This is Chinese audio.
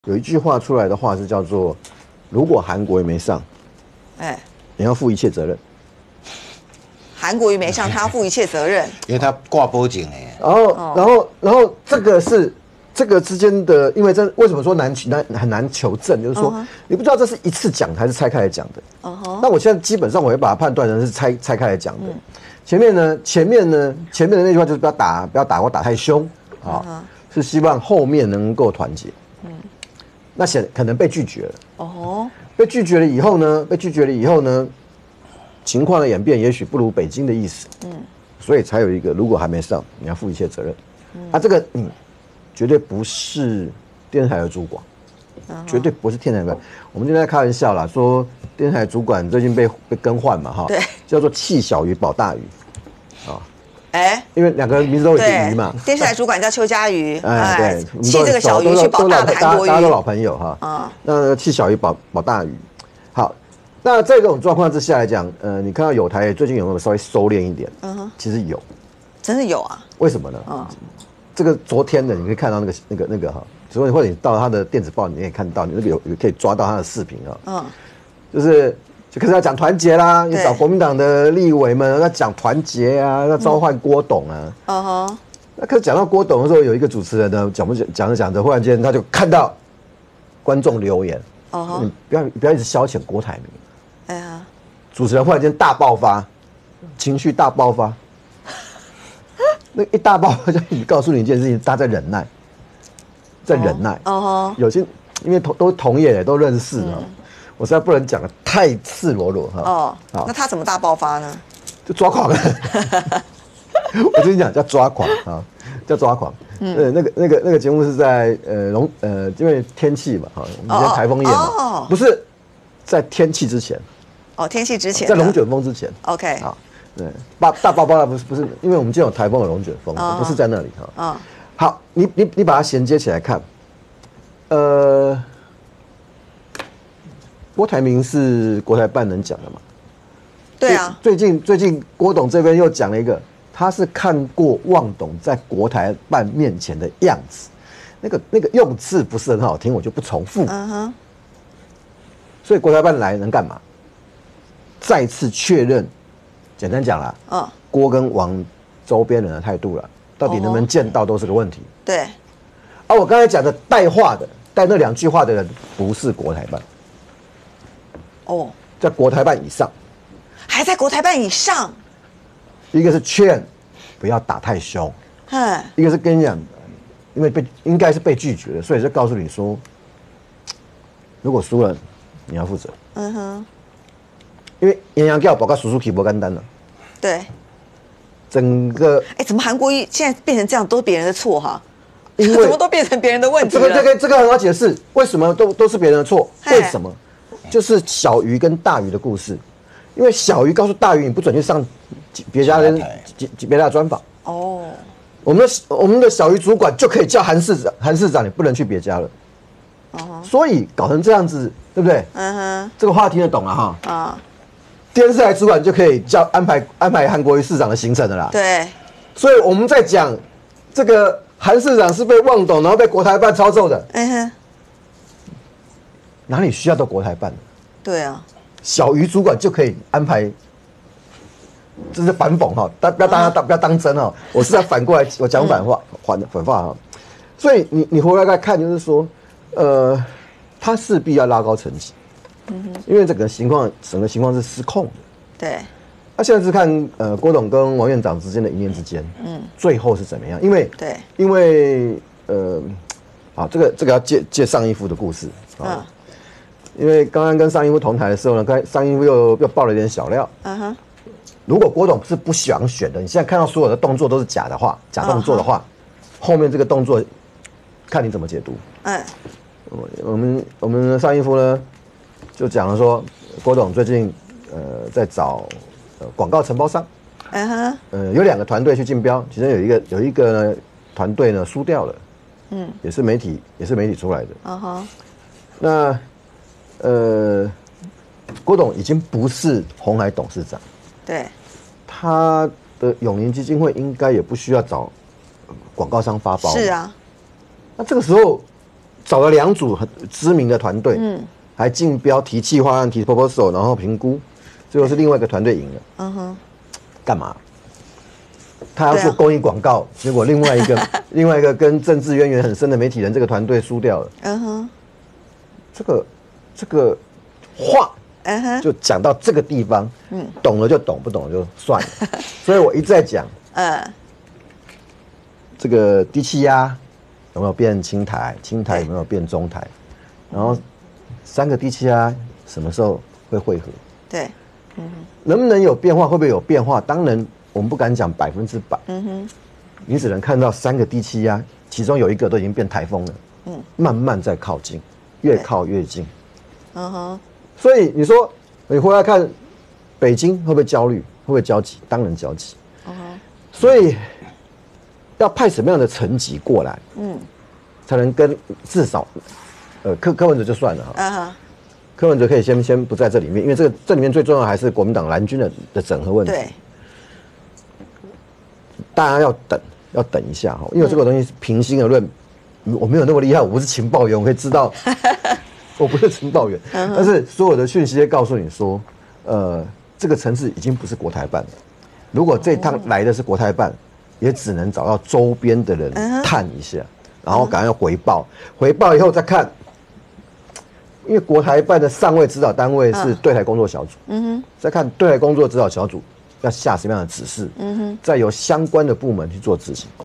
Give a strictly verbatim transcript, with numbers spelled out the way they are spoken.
有一句话出来的话是叫做：如果韩国瑜没上，哎，你要负一切责任。 韩国瑜没上，他要负一切责任， 因为他挂波警哎。 然后，然后，然后这个是这个之间的，因为这为什么说难难很难求证？就是说、uh huh. 你不知道这是一次讲还是拆开来讲的。Uh huh. 那我现在基本上我会把它判断成是拆拆开来讲的。嗯、前面呢，前面呢，前面的那句话就是不要打，不要打我打太凶啊， uh huh. 是希望后面能够团结。嗯，那显可能被拒绝了。哦、uh，huh. 被拒绝了以后呢，被拒绝了以后呢？情况的演变也许不如北京的意思，嗯，所以才有一个如果还没上，你要负一切责任。嗯、啊，这个嗯，绝对不是电视台的主管，嗯、绝对不是电视台的。我们今天在开玩笑啦，说电视台主管最近被被更换嘛，哈， 对， 叫做弃小鱼保大鱼，啊， 哎、欸， 因为两个人名字都有一个鱼嘛。 电视台主管叫邱家瑜， 哎， 对，弃这个小鱼去保大的韩国瑜， 大家都老朋友哈。啊，那弃小鱼保保大鱼，好。那在这种状况之下来讲，呃，你看到友台最近有没有稍微收敛一点？嗯哼，其实有， 真的有啊？ 为什么呢？嗯，这个昨天的你可以看到那个那个那个哈，所以或者你到他的电子报，你可以看到你那个有有可以抓到他的视频啊。嗯，就是就开始要讲团结啦，你找国民党的立委们要讲团结啊，要召唤郭董啊。嗯哼，那可是讲到郭董的时候，有一个主持人呢，讲不讲讲着讲着，忽然间他就看到观众留言，哦，你不要不要一直消遣郭台铭。哎呀！主持人忽然间大爆发，情绪大爆发，那一大爆发就告诉你一件事情，他在忍耐，在忍耐。哦，有些因为同都是同业的，都认识啊，嗯、我实在不能讲的太赤裸裸哈。 哦，好，那他怎么大爆发呢？ 就抓狂了。我跟你讲，叫抓狂啊，叫抓狂。嗯，呃，那个那个那个节目是在呃龙呃，因为天气嘛哈，我们今天台风夜嘛，哦、不是在天气之前。 哦，天气之前， 在龙卷风之前 ，OK， 好，对，大大爆发不是不是，因为我们今天有台风有龙卷风，哦、不是在那里哈。哦、好，你你你把它衔接起来看，呃，郭台铭是国台办能讲的嘛？ 对啊， 最近最近郭董这边又讲了一个，他是看过旺董在国台办面前的样子，那个那个用字不是很好听，我就不重复。嗯哼。所以国台办来能干嘛？再次确认，简单讲啦，嗯，郭跟王周边人的态度了，到底能不能见到都是个问题。 对， 而我刚才讲的带话的，带那两句话的人，不是国台办，哦，在国台办以上， 还在国台办以上。 一个是劝不要打太凶，嗯，一个是跟你讲，因为被应该是被拒绝了，所以就告诉你说，如果输了，你要负责。嗯哼。因为杨洋叫报告叔叔起不简单了， 对， 整个哎、欸，怎么韩国瑜现在变成这样，都是别人的错哈？因为怎么都变成别人的问题了？ 这个这个这个很好解释，为什么都都是别人的错？为什么？就是小鱼跟大鱼的故事，因为小鱼告诉大鱼，你不准去上别家的别家的专访。哦，我们的我们的小鱼主管就可以叫韩市长，韩市长你不能去别家了。哦，所以搞成这样子，对不对？嗯哼，这个话听得懂了哈。啊。电视台主管就可以叫安排安排韩国瑜市长的行程的啦。 对， 所以我们在讲这个韩市长是被旺董，然后被国台办操纵的。嗯哼，哪里需要到国台办？ 对啊， 小鱼主管就可以安排，这是反讽哈，不要当不要当真哈，我是在反过来我讲反话反反话哈。所以你你回来再看，就是说，呃，他势必要拉高层级。因为整个情况，整个情况是失控的。 对。 那、啊、现在是看呃郭董跟王院长之间的一念之间，嗯，最后是怎么样？因为对， 因为呃，好，这个这个要借借上一夫的故事啊。嗯、因为刚刚跟上一夫同台的时候呢，刚上一夫又又爆了一点小料。嗯哼。如果郭董是不想选的，你现在看到所有的动作都是假的话，假动作的话，嗯、后面这个动作看你怎么解读。嗯。我们我们的上一夫呢？就讲了说，郭董最近呃在找呃广告承包商，嗯哼，呃有两个团队去竞标，其中有一个有一个团队呢输掉了，嗯，也是媒体也是媒体出来的，嗯哼，那呃郭董已经不是鸿海董事长， 对， 他的永宁基金会应该也不需要找广告商发包， 是啊， 那这个时候找了两组很知名的团队，嗯，还竞标提企划案、提 proposal， 然后评估，最后是另外一个团队赢了。嗯哼，干嘛？他要做公益广告，啊、结果另外一个另外一个跟政治渊源很深的媒体人这个团队输掉了。嗯哼，这个这个话，嗯哼，就讲到这个地方，嗯，懂了就懂，不懂就算了。所以我一直在讲，嗯，这个低气压有没有变轻台？轻台有没有变中台？然后三个低气压什么时候会汇合？ 对，嗯， 能不能有变化？会不会有变化？当然。我们不敢讲百分之百，嗯哼，你只能看到三个低气压，其中有一个都已经变台风了，嗯，慢慢在靠近，越靠越近，嗯哼，所以你说你回来看北京会不会焦虑，会不会焦急？当然焦急，嗯哼，所以要派什么样的层级过来，嗯，才能跟至少，呃，柯柯文哲就算了哈，嗯哼，柯文哲可以先先不在这里面，因为这个这里面最重要还是国民党蓝军的的整合问题，对。大家要等，要等一下哈，因为这个东西是平心而论，我没有那么厉害，我不是情报员，我可以知道，我不是情报员，但是所有的讯息会告诉你说，呃，这个层次已经不是国台办了。如果这趟来的是国台办，也只能找到周边的人探一下，然后赶快回报，回报以后再看，因为国台办的上位指导单位是对台工作小组，嗯哼，再看对台工作指导小组要下什么样的指示，嗯哼，再由相关的部门去做执行。